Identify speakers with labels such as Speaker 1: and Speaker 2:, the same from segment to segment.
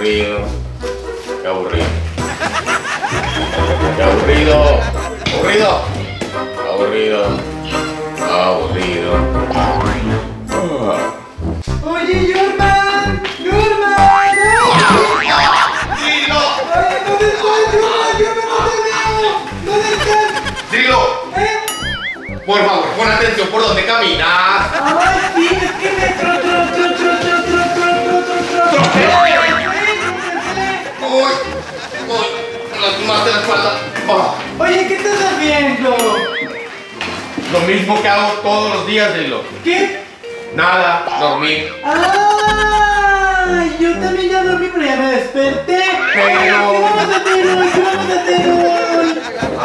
Speaker 1: aburrido. Qué aburrido. Qué aburrido. Aburrido. Aburrido. Aburrido.
Speaker 2: Oye, Yorman. Yorman.
Speaker 1: ¡Drilo!
Speaker 2: Oye, ¿dónde estás, Yorman? Yorman, no te veo. ¿Dónde estás?
Speaker 1: ¡Drilo! Por favor, pon atención por donde caminas.
Speaker 2: Ay, sí, es que me
Speaker 1: ¡Uy! ¡Uy! Lastimaste la espalda. Oh.
Speaker 2: Oye, ¿qué estás haciendo?
Speaker 1: Lo mismo que hago todos los días, Drilo.
Speaker 2: ¿Qué?
Speaker 1: Nada, dormir.
Speaker 2: ¡Ay! Yo también ya dormí, pero ya me desperté.
Speaker 1: Pero...
Speaker 2: ¿Qué vamos a hacer hoy? ¿Qué vamos a hacer hoy?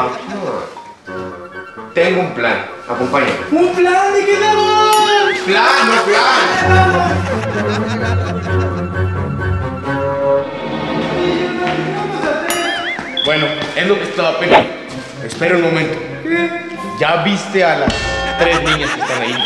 Speaker 1: Tengo un plan. Acompáñame.
Speaker 2: ¿Un plan? ¿De qué sabor?
Speaker 1: ¡Plan, no plan! Bueno, es lo que estaba pensando. Espera un momento.
Speaker 2: ¿Qué?
Speaker 1: ¿Ya viste a las 3 niñas que están ahí?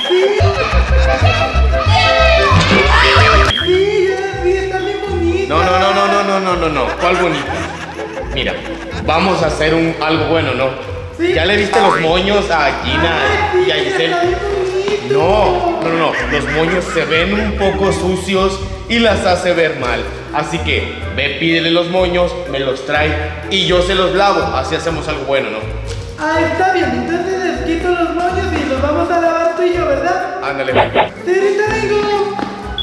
Speaker 2: Sí, está bien bonita.
Speaker 1: No. ¿Cuál bonita? Mira, vamos a hacer algo bueno, ¿no?
Speaker 2: Sí.
Speaker 1: ¿Ya le viste los moños a Gina y a Giselle?
Speaker 2: Está bien bonito.
Speaker 1: No. Los moños se ven un poco sucios y las hace ver mal. Así que ve, pídele los moños, me los trae y yo se los lavo. Así hacemos algo bueno, ¿no?
Speaker 2: Ah, está bien. Entonces les quito los moños y los vamos a lavar tú y yo, ¿verdad?
Speaker 1: Ándale, ven.
Speaker 2: Sí, ahorita vengo.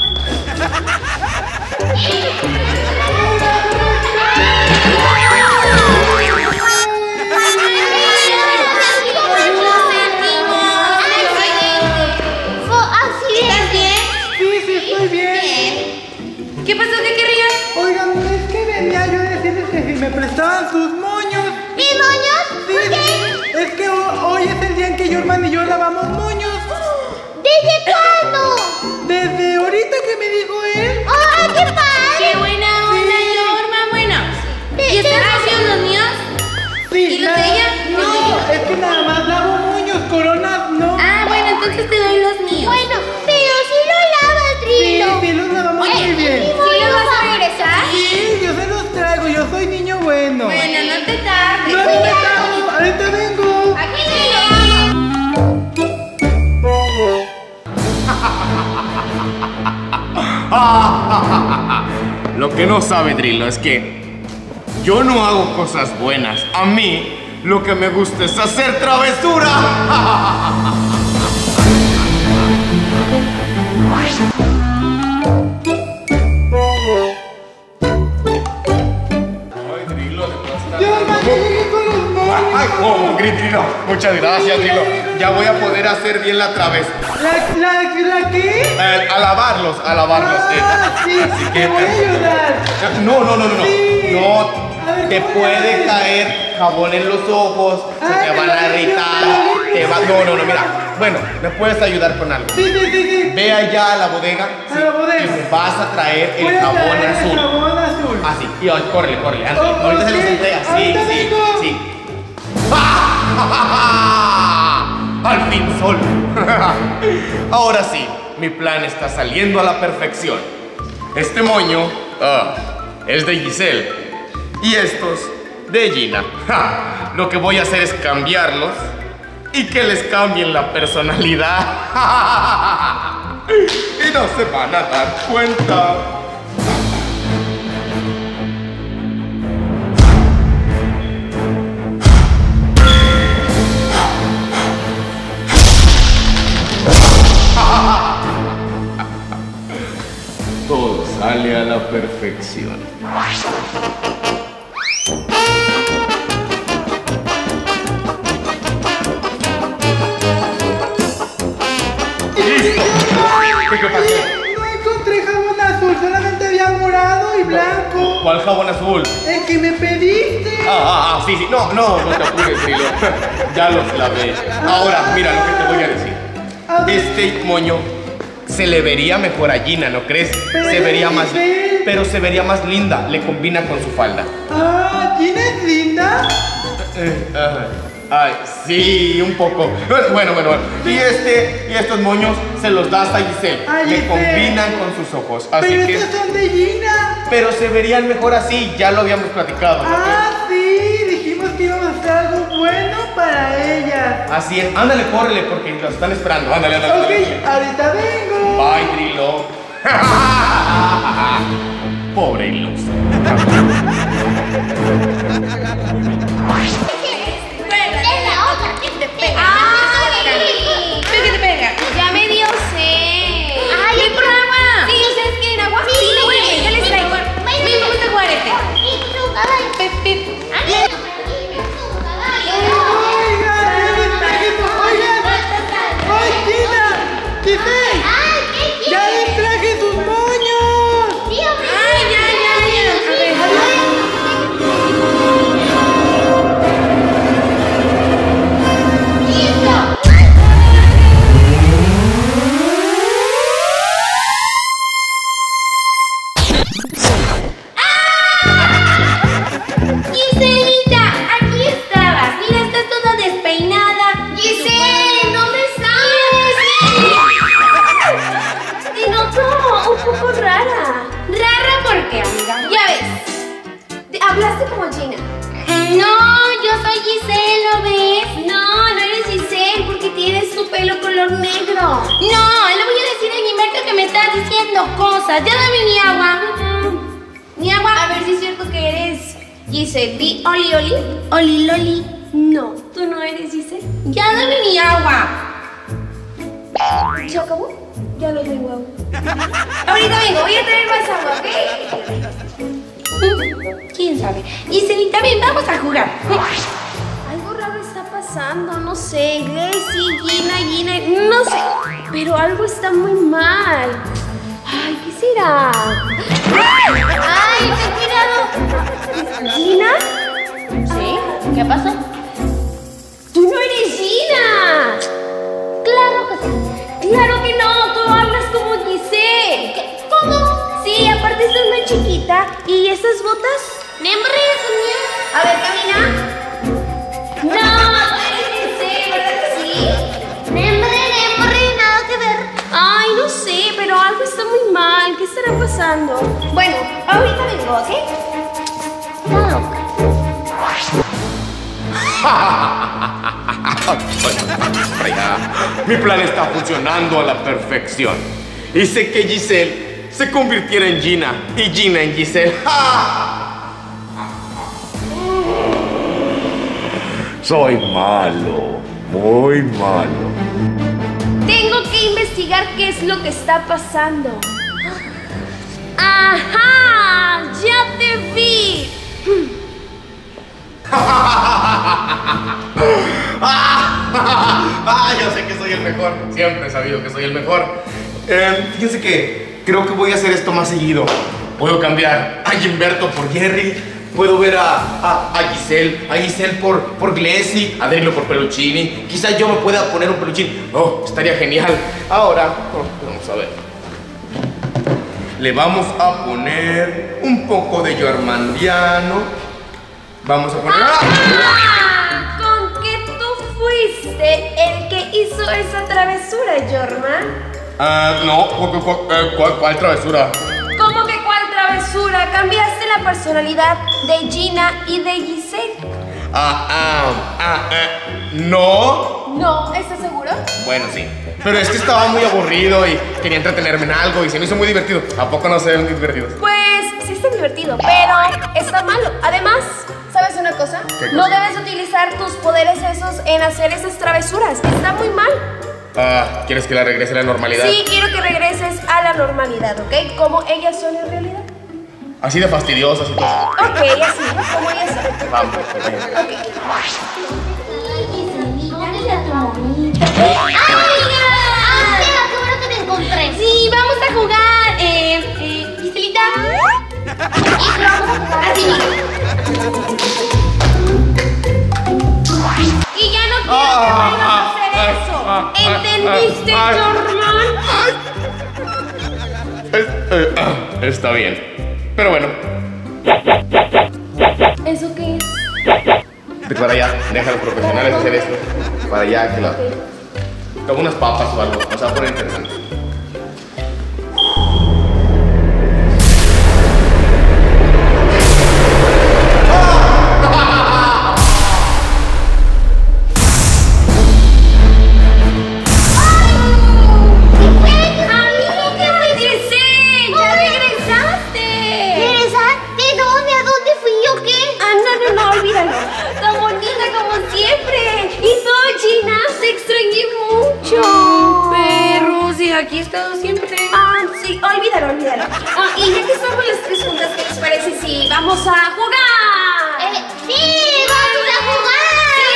Speaker 3: ¿Qué pasó? ¿Qué querrías?
Speaker 2: Oigan, es que venía yo a decirles que si me prestaban sus moños.
Speaker 3: ¿Mis moños?
Speaker 2: Sí,
Speaker 3: ¿Por qué?
Speaker 2: es que hoy es el día en que Yorman y yo lavamos moños.
Speaker 3: ¿Desde cuándo?
Speaker 2: Desde ahorita que me dijo él.
Speaker 3: ¡Ah, qué padre! ¡Qué buena onda, Yorma! Bueno, ¿y están sucios los míos?
Speaker 2: Sí.
Speaker 3: ¿Y los de ella?
Speaker 2: No, es que nada más lavo moños, coronas no.
Speaker 3: Ah, bueno, entonces te doy los míos. Bueno, pero si lo lavas, Trilo.
Speaker 2: Sí, los lavamos muy bien.
Speaker 3: ¿Sí los vas a regresar?
Speaker 2: Sí, yo se los traigo, yo soy niño bueno.
Speaker 3: Bueno, no te tardes.
Speaker 2: No, ahorita vengo.
Speaker 3: Aquí Trilo.
Speaker 1: Lo que no sabe Drilo es que yo no hago cosas buenas. A mí lo que me gusta es hacer travesura. Ay, Drilo,
Speaker 2: Yorman, ya llegué con los moños.
Speaker 1: Ay, ¿cómo, Drilo? Muchas gracias, Drilo. Ya voy a poder hacer bien la travesura.
Speaker 2: ¿La qué?
Speaker 1: A lavarlos.
Speaker 2: Sí,
Speaker 1: Así que
Speaker 2: te voy a ayudar.
Speaker 1: No.
Speaker 2: Sí.
Speaker 1: No,
Speaker 2: A ver,
Speaker 1: te
Speaker 2: ¿cómo
Speaker 1: puede
Speaker 2: haces?
Speaker 1: caer jabón en los ojos, se
Speaker 2: Ay,
Speaker 1: te van a
Speaker 2: pero
Speaker 1: irritar, No, mira. Bueno, ¿me puedes ayudar con algo?
Speaker 2: Sí.
Speaker 1: Ve allá a la bodega.
Speaker 2: A la bodega.
Speaker 1: Y me vas a traer
Speaker 2: Voy
Speaker 1: el
Speaker 2: a
Speaker 1: jabón
Speaker 2: traer el
Speaker 1: azul.
Speaker 2: jabón azul.
Speaker 1: Así, y hoy, córrele, ándale.
Speaker 2: Oh,
Speaker 1: Ahorita se los
Speaker 2: ok.
Speaker 1: entregas.
Speaker 2: Ahorita vengo.
Speaker 1: Sí. ¡Ah! Al fin sol. Ahora sí, mi plan está saliendo a la perfección. Este moño es de Giselle y estos de Gina. Lo que voy a hacer es cambiarlos y que les cambien la personalidad. Y no se van a dar cuenta. Todo sale a la perfección. ¡Listo! ¿Qué pasó?
Speaker 2: No encontré jabón azul, solamente había morado y blanco.
Speaker 1: ¿Cuál jabón azul?
Speaker 2: El que me pediste.
Speaker 1: Sí. No te apures, Drilo. Ya los lavé. Ahora, mira lo que te voy a decir.
Speaker 2: A ver.
Speaker 1: Este moño se le vería mejor a Gina, ¿no crees?
Speaker 2: Pero
Speaker 1: Se vería más...
Speaker 2: Giselle.
Speaker 1: Pero se vería más linda. Le combina con su falda.
Speaker 2: Ah, ¿Gina es linda?
Speaker 1: Ay, sí, un poco. Bueno. Y estos moños se los das a Giselle.
Speaker 2: Ay,
Speaker 1: Le
Speaker 2: Giselle.
Speaker 1: combinan con sus ojos. Así
Speaker 2: Pero
Speaker 1: que.
Speaker 2: estos son de Gina.
Speaker 1: Pero se verían mejor así, ya lo habíamos platicado. ¿no?
Speaker 2: Ah, sí, dijimos que íbamos a hacer algo bueno para ella.
Speaker 1: Así es, ándale, córrele porque los están esperando. Ándale.
Speaker 2: Ok, ahorita vengo.
Speaker 1: Bye, Drilo. Pobre iluso.
Speaker 3: Ya me dio sed. ¿Qué por agua? Sí, ¿ustedes quieren agua? Sí, bueno, ya les traigo. Me gusta jugar este. Pip.
Speaker 2: Oigan, ya les traje sus... Oigan. ¡Ay, Gina! ¡Giselle! ¡Ya les traje sus moños!
Speaker 3: Ay, ya. Giselita, aquí estabas. Mira, estás toda despeinada. Giselle, ¿dónde estás? Te noto un poco rara. ¿Rara por qué, amiga? Ya ves. Hablaste como Gina. No, yo soy Giselle, ¿lo ves? No eres Giselle porque tienes tu pelo color negro. No, le voy a decir a Gilberto que me estás diciendo cosas. Ya dame mi agua. Mi agua. A ver si es cierto que eres Giselle. Di Oli. Oli Loli. No, tú no eres Giselle. Ya dame mi agua. ¿Se acabó? Ya lo tengo agua. Ahorita vengo, voy a traer más agua, ¿ok? ¿Quién sabe? Giselita, ven, vamos a jugar. Algo raro está pasando, no sé. Gracie, Gina, no sé. Pero algo está muy mal. Ay, ¿qué será? ¡Ay, ten cuidado! ¿Gina? ¿Sí? ¿Qué pasó? ¡Tú no eres Gina! ¡Claro que sí! ¡Claro que no! ¡Tú hablas como Giselle! ¿Cómo? Sí, aparte estás muy chiquita. ¿Y esas botas? ¡Nembre, son mías! A ver, camina. ¡No! ¡Tú eres Giselle! ¿Verdad que sí? ¡Nembre, nada que ver! Ay, no sé, pero algo está muy mal. ¿Qué estará pasando? Bueno, ahorita vengo, ¿ok?
Speaker 1: Mi plan está funcionando a la perfección. Hice que Giselle se convirtiera en Gina y Gina en Giselle. Soy malo, muy malo.
Speaker 3: Tengo que investigar qué es lo que está pasando. ¡Ajá! ¡Ya te vi!
Speaker 1: Yo sé que soy el mejor. Siempre he sabido que soy el mejor. Fíjense que creo que voy a hacer esto más seguido. Puedo cambiar a Gilberto por Jerry. Puedo ver a Giselle por Glacie, a Drilo por Peluchini. Quizás yo me pueda poner un peluchín. Oh, estaría genial. Ahora, vamos a ver. Le vamos a poner un poco de Jormandiano. Vamos a poner...
Speaker 3: ¿Con qué tú fuiste el que hizo esa travesura, Jorman?
Speaker 1: No, ¿cuál travesura?
Speaker 3: ¿Cómo que cuál travesura? Cambiaste la personalidad de Gina y de Giselle.
Speaker 1: No.
Speaker 3: No, ¿estás seguro?
Speaker 1: Bueno, sí. Pero es que estaba muy aburrido y quería entretenerme en algo y se me hizo muy divertido. ¿A poco no se ven muy divertidos?
Speaker 3: Pues sí está divertido, pero está malo. Además, ¿sabes una cosa?
Speaker 1: ¿Qué cosa?
Speaker 3: No debes utilizar tus poderes esos en hacer esas travesuras. Está muy mal.
Speaker 1: ¿Quieres que la regrese a la normalidad?
Speaker 3: Sí, quiero que regreses a la normalidad, ¿ok? Como ellas son en realidad.
Speaker 1: Así de fastidiosas y todo.
Speaker 3: Ok, así, como ellas son.
Speaker 1: Vamos,
Speaker 3: Ok. ¡Amiga!
Speaker 4: ¡Qué bueno que te encontré!
Speaker 3: Sí, vamos a jugar. Giselita. Así mismo. Y ya no quiero que vuelvas a hacer eso. ¿Entendiste, Jorman?
Speaker 1: Está bien. Pero bueno.
Speaker 3: ¿Eso qué es?
Speaker 1: Vete para allá, deja a los profesionales hacer esto. Para allá, que la... Toma unas papas o algo, nos va a poner interesante.
Speaker 3: Aquí he estado siempre. Sí, olvídalo. Y ya que estamos las tres juntas, ¿qué les parece si vamos a jugar?
Speaker 4: ¡Sí! ¡Vamos a jugar!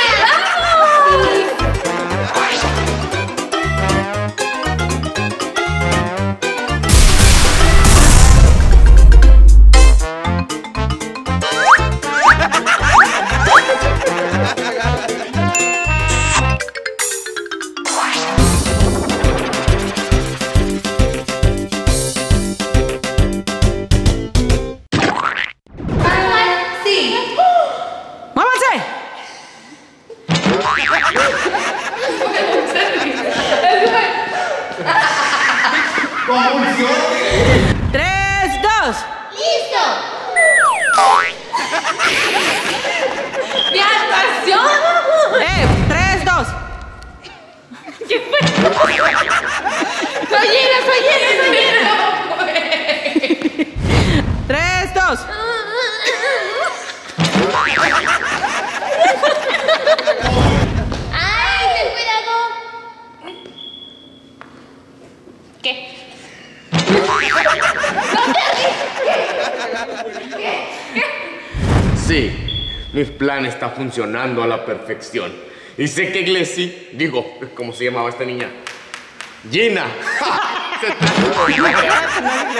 Speaker 1: Sí, mi plan está funcionando a la perfección. Y sé que Glessy, digo, ¿cómo se llamaba esta niña? Gina.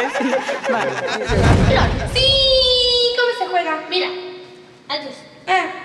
Speaker 3: Sí, ¿cómo se juega?
Speaker 4: Mira, adiós.